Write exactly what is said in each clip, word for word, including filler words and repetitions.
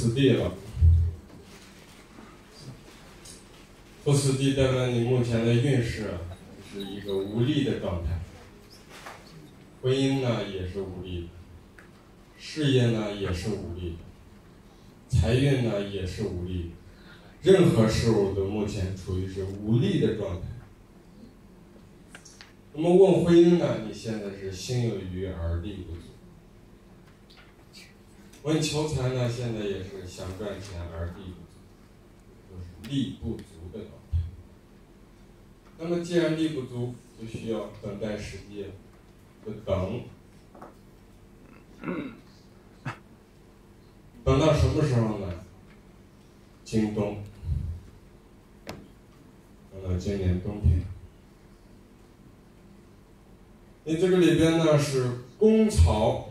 死地了。处死地代表你目前的运势啊，是一个无力的状态。婚姻呢也是无力的，事业呢也是无力的，财运呢也是无力的，任何事物都目前处于是无力的状态。那么问婚姻呢，你现在是心有余而力不足。问求财呢，现在也是想赚钱而力不足，就是力不足的状态。那么既然力不足，就需要等待时机了，就等。等到什么时候呢？今冬，等到今年冬天。你这个里边呢是公曹，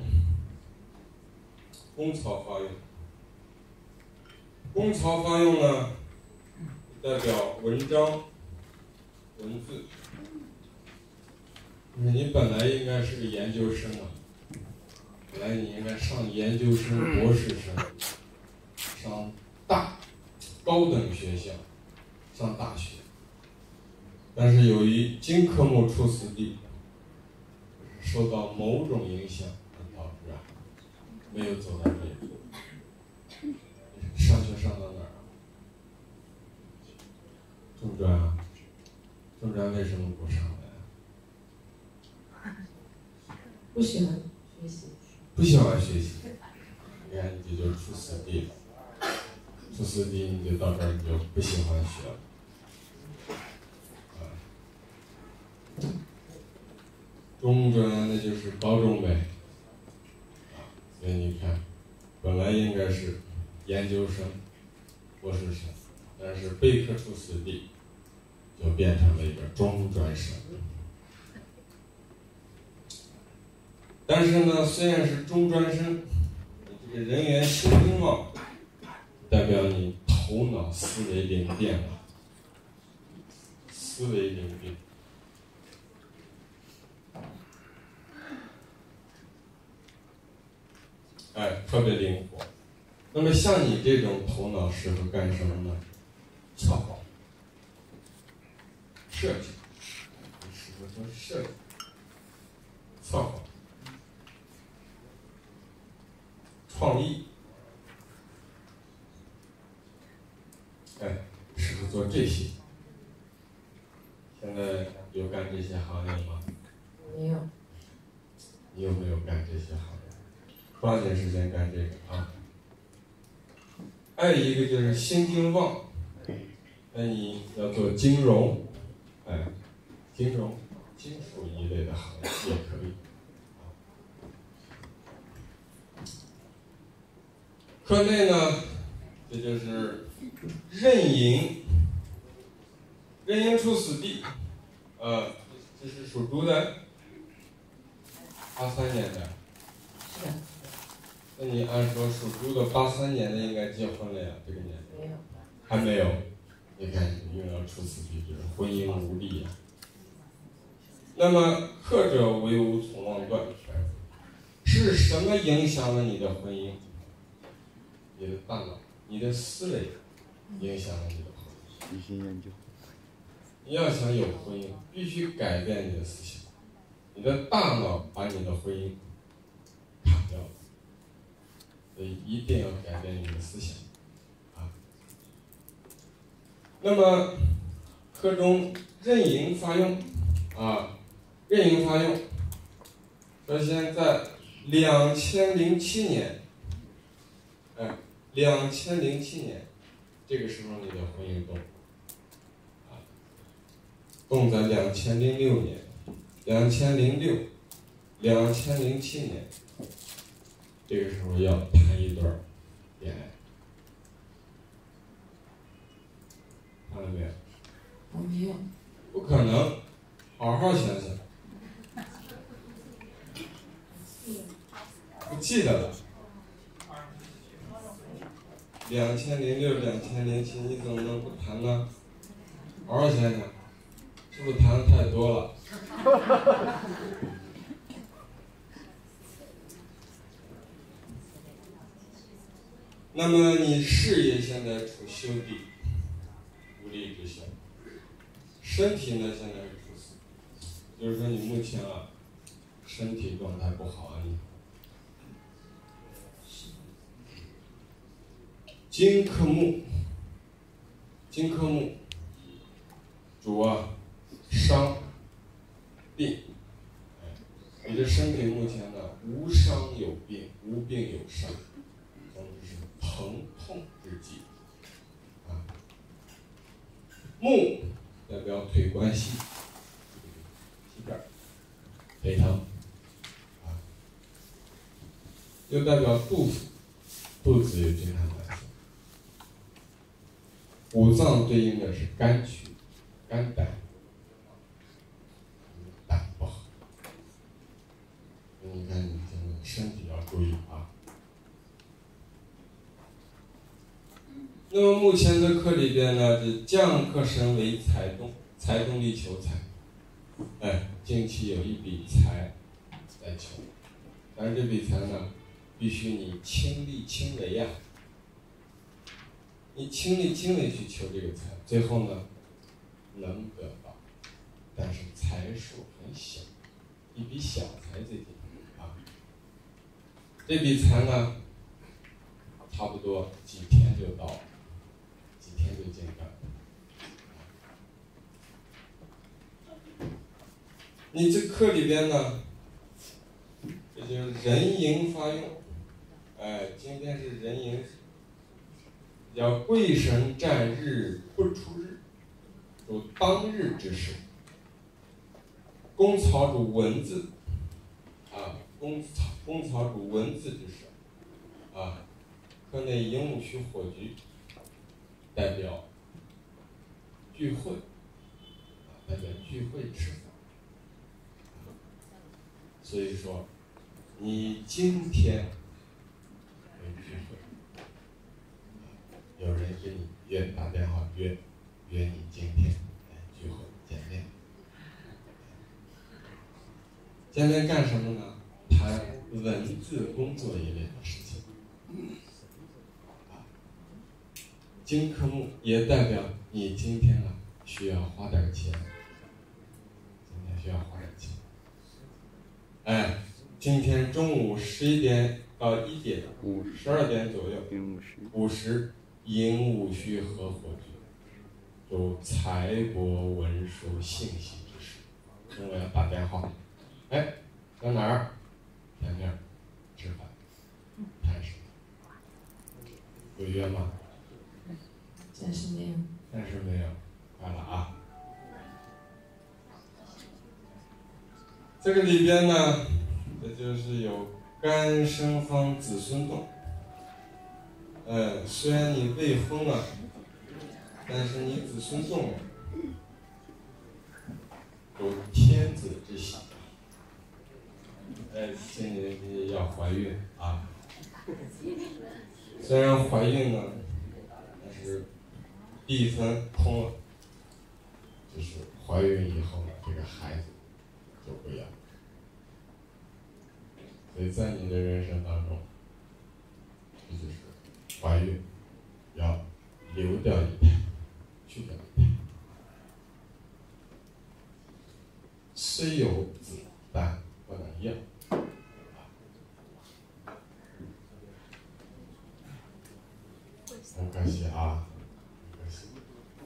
公曹发用。公曹发用呢，代表文章、文字。你本来应该是个研究生啊，本来你应该上研究生、博士生，上大高等学校，上大学。但是由于金科目处死地，受到某种影响，导致啊没有走到这一步。上学上到哪儿啊？中专啊？中专为什么不上来啊？ 不喜欢学习。 不喜欢学习，你看你就处死地了。处死地你就到这儿你就不喜欢学了。中专那就是高中呗，啊，所以你看，本来应该是研究生、博士生，但是备课处死地，就变成了一个中专生。但是呢，虽然是中专生，你这个人缘行丁旺，代表你头脑思维灵便了，思维灵便。哎，特别灵活。那么像你这种头脑适合干什么呢？策划、设计，适合做设计、策划、创意，哎，适合做这些。现在有干这些行业吗？ 没有。 你有没有干这些行业？抓紧时间干这个啊！还有一个就是心金旺，那你要做金融，哎，金融、金属一类的行业也可以。课内呢，这就是壬寅，壬寅处死地，呃，这是属猪的，八三年的。 是的。 那你按说属猪的八三年的应该结婚了呀，这个年龄没有， 还没有。你看你又要处死地，就是婚姻无力呀。那么克者为无从妄断，是什么影响了你的婚姻？你的大脑，你的思维影响了你的婚姻。 一心研究。 你要想有婚姻，必须改变你的思想，你的大脑把你的婚姻砍掉了。所以一定要改变你的思想，啊。那么课中壬寅发用，啊，壬寅发用。首先在两千零七年，哎，两千零七年，这个时候你的婚姻动，啊，动在两千零六年、两千零六、两千零七年。这个时候要谈一段恋爱，谈了没有？ 我没有。 不可能，好好想想。不记得了。两千零六、两千零七，你怎么能不谈呢？好好想想，是不是谈的太多了？ 那么你事业现在处修地，无力之小，身体呢现在是处死，就是说你目前啊身体状态不好啊你。金克木，金克木，主啊伤病，哎，你的身体目前呢无伤有病，无病有伤，总之是疼痛之际啊。木代表腿关系，膝盖、腿疼啊，又代表肚子，肚子也经常难受。五脏对应的是肝区、肝胆，胆不好。你看你这个身体要注意啊。那么目前的课里边呢，这将克身为财动，财动力求财。哎，近期有一笔财在求，但是这笔财呢，必须你亲力亲为呀、啊。你亲力亲为去求这个财，最后呢能得到，但是财数很小，一笔小财最近啊。这笔财呢，差不多几天就到了，几天就见干。你这课里边呢，这就是壬寅发用，哎，今天是壬寅。叫贵神占日不出日，主当日之事。公曹主文字，啊，公曹公曹主文字之事，啊，课内寅午戌火局，代表聚会，啊，代表聚会吃饭。所以说，你今天有聚会。有人跟你约打电话约约你今天来聚会见面，见面干什么呢？谈文字工作一类的事情。啊，金克木也代表你今天啊需要花点钱，今天需要花点钱。哎，今天中午十一点到一点，十二点左右，午时。寅午戌合火局，主财帛文书信息之事。中午要打电话，哎，在哪儿？见面吃饭，谈什么？有约吗？ 暂时没有。 暂时没有，快了啊！这个里边呢，这就是有肝生方子孙动。呃，虽然你未婚了，但是你子孙动了，有天子之喜。哎，今年你要怀孕啊！虽然怀孕了，但是地分空了，就是怀孕以后呢，这个孩子就不一样。所以在你的人生当中，这就是怀孕要流掉一胎，去掉一胎。虽有子，但不能养。很可惜啊，很可惜。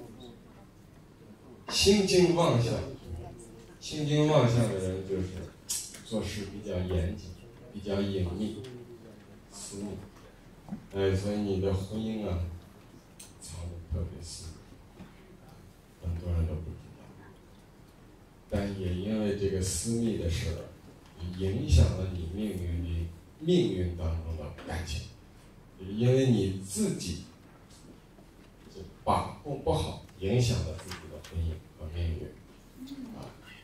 心经妄想，心经妄想的人就是做事比较严谨，比较隐秘、私密。哎，所以你的婚姻啊，藏得特别私密，很多人都不知道。但也因为这个私密的事儿，影响了你命运里命运当中的感情，因为你自己把控不好，影响了自己的婚姻和命运。啊，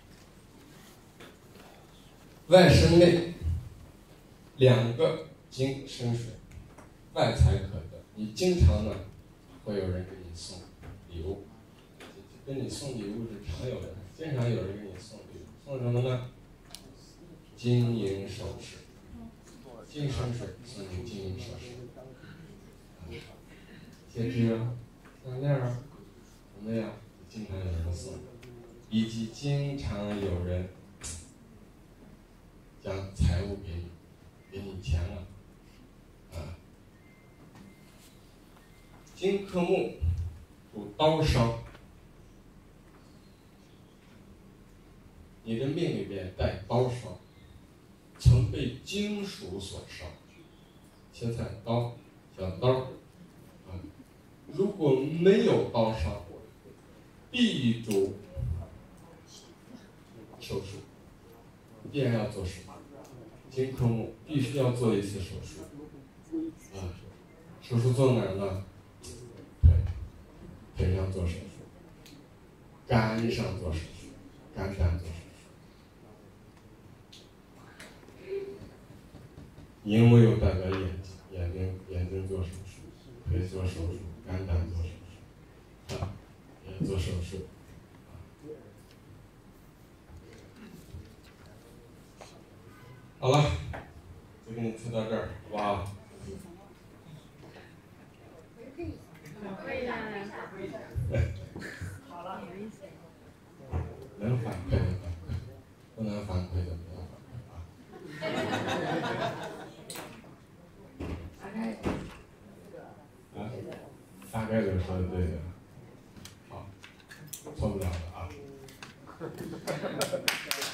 外生内，两个金生水。外财可得，你经常呢会有人给你送礼物，跟你送礼物是常有的，经常有人给你送礼物，送什么呢？金银首饰，金生水送你金银首饰，啊， 戒指啊、项链啊，什么呀，经常有人送，以及经常有人将财物给你，给你钱了，啊，金克木主刀伤，你的命里边带刀伤，曾被金属所伤，切菜刀、小刀，啊，如果没有刀伤，必主手术，必然要做手术。金克木必须要做一次手术，啊，手术做哪儿呢？腿，腿上做手术，肝上做手术，肝胆做手术。因为有代表眼睛，眼睛眼睛做手术，腿做手术，肝胆做手术，啊，也做手术。好了，就给你测到这儿，好不好？能反馈的反馈，不能反馈的不要反馈啊。啊，大概就说的对的，好，错不了的啊。